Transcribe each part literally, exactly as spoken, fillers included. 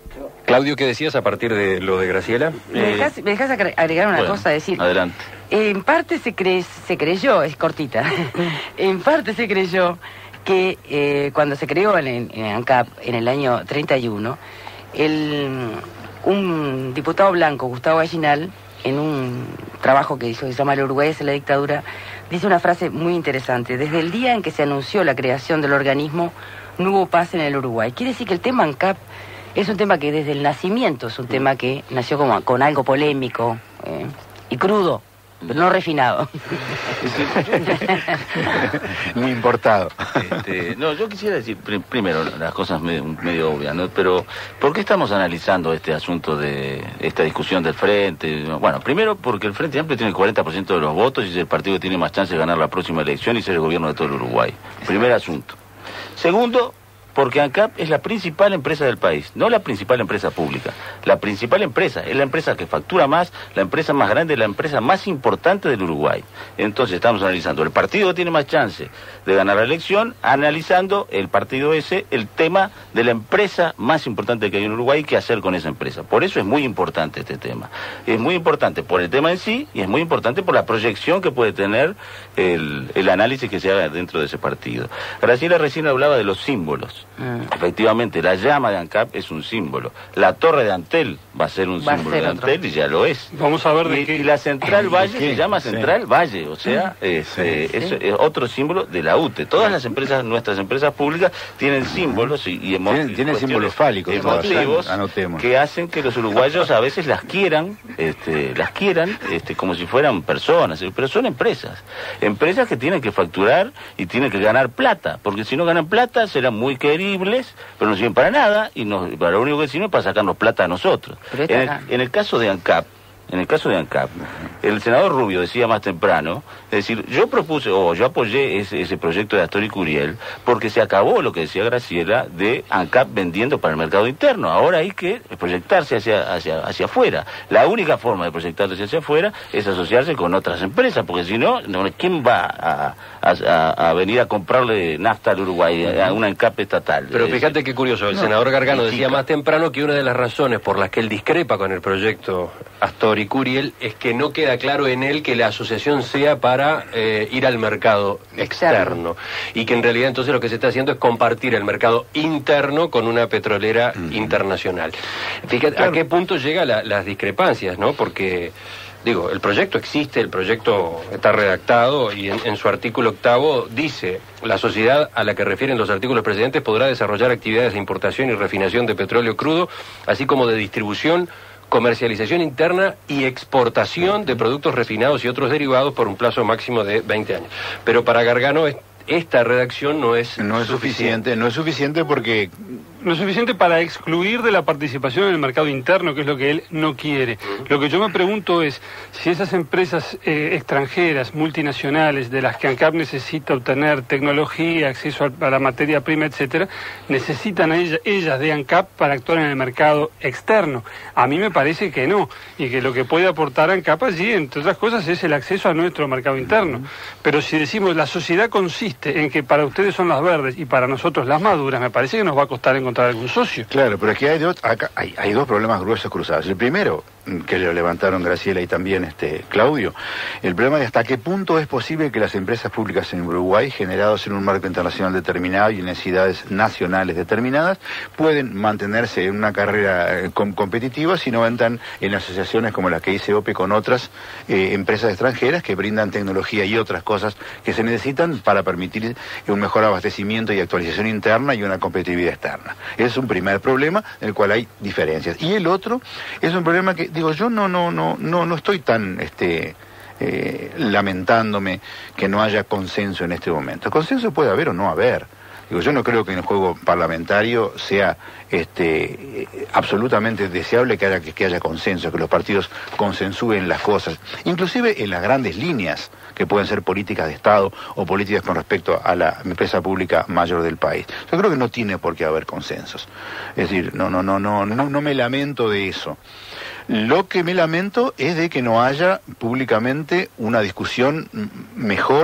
Claudio, ¿qué decías a partir de lo de Graciela? ¿Me dejas, me dejas agregar una bueno, cosa? Decir, adelante. En parte se, cre se creyó, es cortita, en parte se creyó que eh, cuando se creó en, en ANCAP en el año treinta y uno, el, un diputado blanco, Gustavo Gallinal, en un trabajo que hizo, que se llama El Uruguay es la dictadura, dice una frase muy interesante: desde el día en que se anunció la creación del organismo, no hubo paz en el Uruguay. Quiere decir que el tema ANCAP es un tema que desde el nacimiento es un tema que nació como con algo polémico eh, y crudo, pero no refinado. Ni importado. Este, no, yo quisiera decir, pr primero, las cosas medio, medio obvias, ¿no? Pero, ¿por qué estamos analizando este asunto de esta discusión del Frente? Bueno, primero, porque el Frente Amplio tiene el cuarenta por ciento de los votos y es el partido que tiene más chance de ganar la próxima elección y ser el gobierno de todo el Uruguay. Primer asunto. Segundo, porque ANCAP es la principal empresa del país, no la principal empresa pública. La principal empresa, es la empresa que factura más, la empresa más grande, la empresa más importante del Uruguay. Entonces estamos analizando el partido que tiene más chance de ganar la elección, analizando el partido ese, el tema de la empresa más importante que hay en Uruguay y qué hacer con esa empresa. Por eso es muy importante este tema. Es muy importante por el tema en sí y es muy importante por la proyección que puede tener el, el análisis que se haga dentro de ese partido. Graciela recién hablaba de los símbolos. Mm. Efectivamente, la llama de ANCAP es un símbolo. La torre de Antel va a ser un va símbolo ser de Antel otro. Y ya lo es. Vamos a ver de y, qué. Y la Central Valle se llama Central sí. Valle, o sea, sí. es, sí. Eh, es, es otro símbolo de la U T E. Todas las empresas, nuestras empresas públicas, tienen símbolos y, y emo tienen, tienen símbolos fálicos, emotivos que hacen que los uruguayos a veces las quieran, este, las quieran, este, como si fueran personas, pero son empresas, empresas que tienen que facturar y tienen que ganar plata, porque si no ganan plata serán muy queribles, pero no sirven para nada y nos, para lo único que sirven es para sacarnos plata a nosotros. En el, en el caso de ANCAP, en el caso de ANCAP, el senador Rubio decía más temprano, es decir, yo propuse, o yo apoyé ese, ese proyecto de Astor y Curiel, porque se acabó lo que decía Graciela de ANCAP vendiendo para el mercado interno. Ahora hay que proyectarse hacia, hacia, hacia afuera. La única forma de proyectarse hacia afuera es asociarse con otras empresas, porque si no, ¿quién va a, a, a venir a comprarle nafta al Uruguay, a una ANCAP estatal? Pero fíjate qué curioso, el no, senador Gargano decía chica. más temprano que una de las razones por las que él discrepa con el proyecto Astor y Curiel es que no queda claro en él que la asociación sea para eh, ir al mercado externo y que en realidad entonces lo que se está haciendo es compartir el mercado interno con una petrolera mm. internacional. Fíjate claro. a qué punto llegan la, las discrepancias, ¿no? Porque digo, el proyecto existe, el proyecto está redactado y en, en su artículo octavo dice: la sociedad a la que refieren los artículos precedentes podrá desarrollar actividades de importación y refinación de petróleo crudo, así como de distribución, comercialización interna y exportación de productos refinados y otros derivados por un plazo máximo de veinte años. Pero para Gargano esta redacción no es no es suficiente, suficiente. no es suficiente porque no es suficiente para excluir de la participación en el mercado interno, que es lo que él no quiere. Lo que yo me pregunto es si esas empresas eh, extranjeras, multinacionales, de las que ANCAP necesita obtener tecnología, acceso a, a la materia prima, etcétera, necesitan a ella, ellas de ANCAP para actuar en el mercado externo. A mí me parece que no, y que lo que puede aportar ANCAP allí, entre otras cosas, es el acceso a nuestro mercado interno. Pero si decimos la sociedad consiste en que para ustedes son las verdes y para nosotros las maduras, me parece que nos va a costar encontrar algún socio. Claro, pero aquí hay dos, acá hay, hay dos problemas gruesos cruzados. El primero, que lo levantaron Graciela y también este Claudio, el problema de hasta qué punto es posible que las empresas públicas en Uruguay, generadas en un marco internacional determinado y en necesidades nacionales determinadas, pueden mantenerse en una carrera eh, com competitiva si no entran en asociaciones como la que hice O P E con otras eh, empresas extranjeras que brindan tecnología y otras cosas que se necesitan para permitir un mejor abastecimiento y actualización interna y una competitividad externa. Ese es un primer problema en el cual hay diferencias. Y el otro es un problema que, digo, yo no, no, no, no, no estoy tan este, eh, lamentándome que no haya consenso en este momento. Consenso puede haber o no haber. Digo, yo no creo que en el juego parlamentario sea este, absolutamente deseable que haya, que haya consenso, que los partidos consensúen las cosas, inclusive en las grandes líneas que pueden ser políticas de Estado o políticas con respecto a la empresa pública mayor del país. Yo creo que no tiene por qué haber consensos. Es decir, no, no, no, no, no, no me lamento de eso. Lo que me lamento es de que no haya públicamente una discusión mejor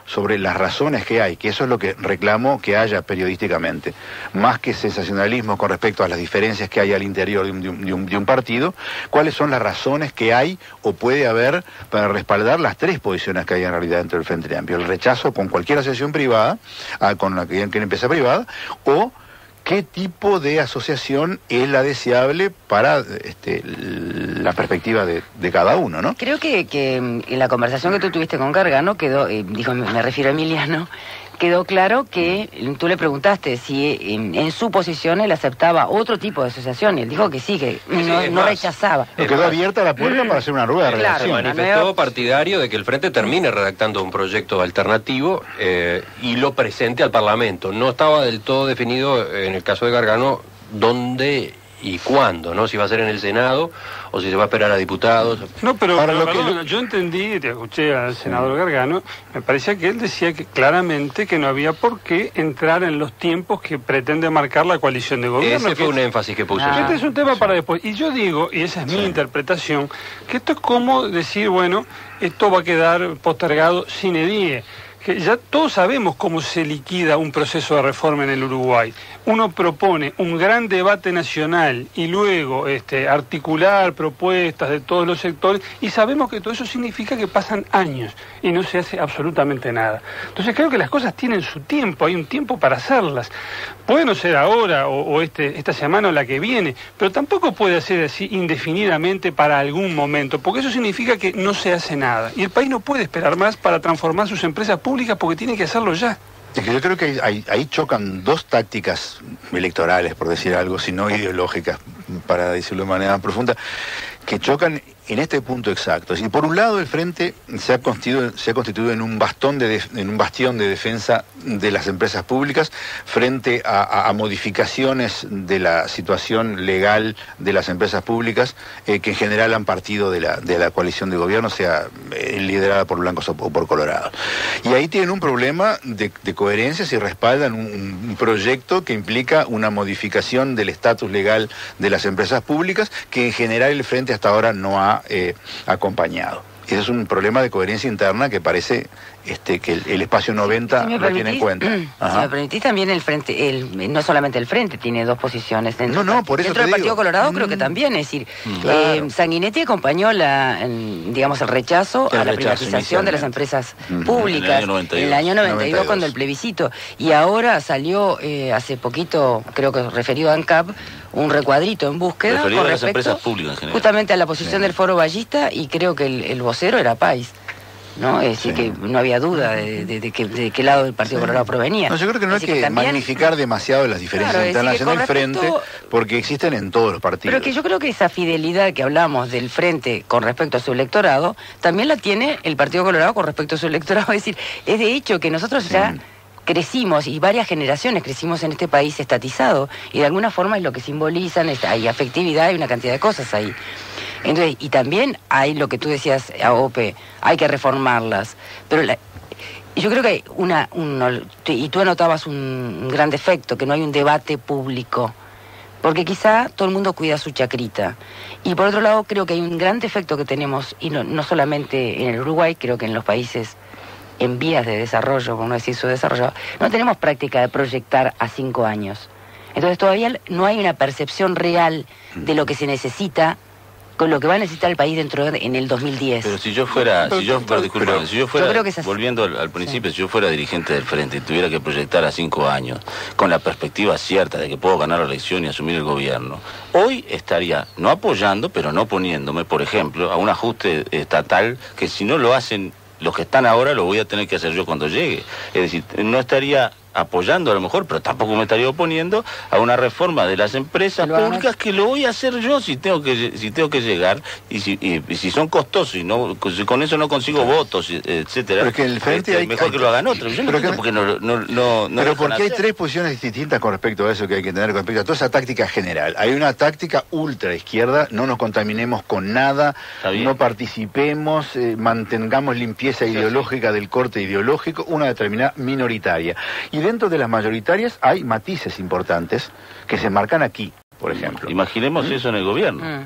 sobre las razones que hay, que eso es lo que reclamo que haya periodísticamente, más que sensacionalismo con respecto a las diferencias que hay al interior de un, de un, de un, de un partido, cuáles son las razones que hay o puede haber para respaldar las tres posiciones que hay en realidad dentro del Frente Amplio: el rechazo con cualquier asociación privada, ah, con la que que empresa privada, o qué tipo de asociación es la deseable para este, la perspectiva de, de cada uno, ¿no? Creo que, que en la conversación que tú tuviste con Gargano quedó, eh, dijo, me refiero a Emiliano, quedó claro que tú le preguntaste si en, en su posición él aceptaba otro tipo de asociación y él dijo que sí, que sí, no, no más, rechazaba. Quedó más abierta la puerta para hacer una rueda de Claro, relación. Manifestó partidario de que el Frente termine redactando un proyecto alternativo eh, y lo presente al Parlamento. No estaba del todo definido, en el caso de Gargano, dónde y cuándo, ¿no? Si va a ser en el Senado o si se va a esperar a diputados. No, pero, Para pero lo que- perdón, yo entendí, te escuché al senador Gargano, me parecía que él decía que claramente que no había por qué entrar en los tiempos que pretende marcar la coalición de gobierno. Ese que fue un es- énfasis que puso. Ah. sí. Este es un tema para después. Y yo digo, y esa es mi interpretación, que esto es como decir, bueno, esto va a quedar postergado sine die. Que ya todos sabemos cómo se liquida un proceso de reforma en el Uruguay. Uno propone un gran debate nacional y luego este, articular propuestas de todos los sectores y sabemos que todo eso significa que pasan años y no se hace absolutamente nada. Entonces creo que las cosas tienen su tiempo, hay un tiempo para hacerlas. Puede no ser ahora o, o este, esta semana o la que viene, pero tampoco puede ser así indefinidamente para algún momento, porque eso significa que no se hace nada. Y el país no puede esperar más para transformar sus empresas públicas porque tiene que hacerlo ya. Es que yo creo que ahí, ahí chocan dos tácticas electorales, por decir algo, si no ideológicas, para decirlo de manera más profunda, que chocan en este punto exacto. Es decir, por un lado el Frente se ha constituido, se ha constituido en un bastón de def- en un bastión de defensa de las empresas públicas frente a, a- a modificaciones de la situación legal de las empresas públicas eh, que en general han partido de la, de la coalición de gobierno, sea eh, liderada por blancos o, o por colorados. Y ahí tienen un problema de, de coherencia si respaldan un, un proyecto que implica una modificación del estatus legal de las empresas públicas que en general el Frente hasta ahora no ha eh, acompañado. Ese es un problema de coherencia interna que parece este, que el, el espacio noventa Si me lo tiene en permitís, cuenta. Si Ajá. me permitís, también el Frente, el, no solamente el Frente tiene dos posiciones. Dentro, No, no, por eso dentro te del Partido digo. Colorado creo Mm. que también, es decir, Claro. eh, Sanguinetti acompañó la, en, digamos, el rechazo El a la rechazo privatización de las inicialmente. empresas Mm. públicas En el año noventa y dos. en el año noventa y dos, noventa y dos. cuando el plebiscito. Y ahora salió eh, hace poquito, creo que referido a ANCAP, un recuadrito en búsqueda Referido con a las respecto empresas públicas en general. justamente a la posición Sí. del Foro Ballista, y creo que el, el vocero era País, ¿no? Es decir, Sí. que no había duda de, de, de, que, de qué lado del Partido Sí. Colorado provenía. No, yo creo que no hay Es decir, que también- magnificar demasiado las diferencias Claro, es internas decir, en que el con Frente, respecto- porque existen en todos los partidos. Pero que yo creo que esa fidelidad que hablamos del Frente con respecto a su electorado, también la tiene el Partido Colorado con respecto a su electorado. Es decir, es de hecho que nosotros ya Mm. crecimos, y varias generaciones crecimos en este país estatizado, y de alguna forma es lo que simbolizan, es- hay afectividad, hay una cantidad de cosas ahí. Entonces, y también hay lo que tú decías, A O P, hay que reformarlas, pero la- yo creo que hay una, un- y tú anotabas un, un gran defecto, que no hay un debate público, porque quizá todo el mundo cuida su chacrita. Y por otro lado, creo que hay un gran defecto que tenemos, y no, no solamente en el Uruguay, creo que en los países en vías de desarrollo, por no decir subdesarrollado, no tenemos práctica de proyectar a cinco años. Entonces todavía no hay una percepción real de lo que se necesita, con lo que va a necesitar el país dentro de, en el dos mil diez. Pero si yo fuera, Pero- si yo, pero, disculpa, pero- si yo fuera, Yo creo que es así. volviendo al, al principio, si yo fuera dirigente del Frente y tuviera que proyectar a cinco años, con la perspectiva cierta de que puedo ganar la elección y asumir el gobierno, hoy estaría no apoyando, pero no poniéndome, por ejemplo, a un ajuste estatal que si no lo hacen los que están ahora, lo voy a tener que hacer yo cuando llegue. Es decir, no estaría apoyando a lo mejor, pero tampoco me estaría oponiendo a una reforma de las empresas Que lo hagan públicas que lo voy a hacer yo si tengo que si tengo que llegar y si, y, y si son costosos y no si con eso no consigo votos, etcétera. Pero es que el Frente este, hay- mejor hay- que lo hagan otros. Yo no pero que- entiendo por qué no, no, no, no Pero dejan porque hay hacer. tres posiciones distintas con respecto a eso que hay que tener con respecto a toda esa táctica general. Hay una táctica ultra izquierda, no nos contaminemos con nada, Está bien. no participemos, eh, mantengamos limpieza Sí, ideológica del corte ideológico, una determinada minoritaria. Y dentro de las mayoritarias hay matices importantes que se marcan aquí, por ejemplo. Imaginemos eso en el gobierno. Mm.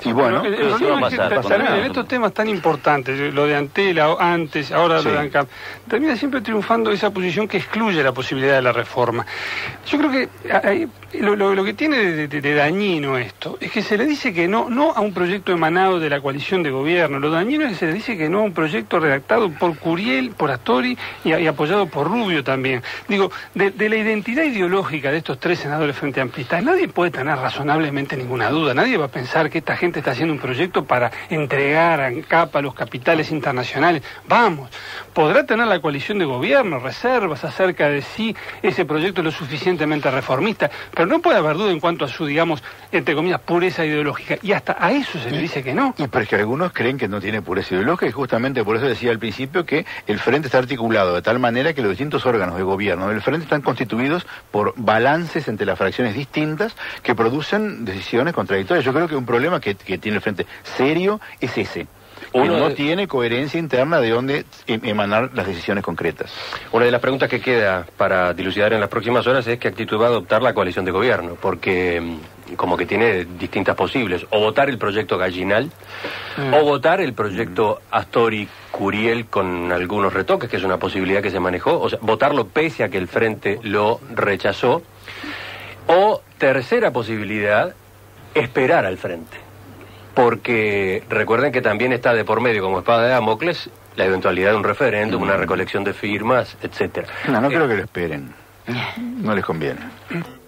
Y bueno, el, el ¿qué problema va a es que pasar? ta- también Con- en estos temas tan importantes, lo de Antela o antes, ahora Sí. lo de ANCAP, termina siempre triunfando esa posición que excluye la posibilidad de la reforma. Yo creo que hay, lo, lo, lo que tiene de, de, de dañino esto es que se le dice que no, no a un proyecto emanado de la coalición de gobierno. Lo dañino es que se le dice que no a un proyecto redactado por Curiel, por Astori y, y apoyado por Rubio también. Digo, de, de la identidad ideológica de estos tres senadores frente amplistas, nadie puede tener razonablemente ninguna duda. Nadie va a pensar que esta gente está haciendo un proyecto para entregar a ANCAP a los capitales internacionales. Vamos, podrá tener la coalición de gobierno reservas acerca de si ese proyecto es lo suficientemente reformista, pero no puede haber duda en cuanto a su, digamos, entre comillas, pureza ideológica. Y hasta a eso se le dice que no. Y porque algunos creen que no tiene pureza ideológica, y justamente por eso decía al principio que el Frente está articulado de tal manera que los distintos órganos de gobierno del Frente están constituidos por balances entre las fracciones distintas que producen decisiones contradictorias. Yo creo que un problema que, que tiene el Frente serio es ese. Que Uno no de- tiene coherencia interna de dónde em- emanar las decisiones concretas. Una de las preguntas que queda para dilucidar en las próximas horas es qué actitud va a adoptar la coalición de gobierno, porque mm, como que tiene distintas posibles, o votar el proyecto Gallinal, Mm. o votar el proyecto Astori-Curiel con algunos retoques, que es una posibilidad que se manejó, o sea, votarlo pese a que el Frente lo rechazó, o tercera posibilidad, esperar al Frente. Porque recuerden que también está de por medio como espada de Damocles la eventualidad de un referéndum, una recolección de firmas, etcétera. No, no Eh, creo que lo esperen. No les conviene.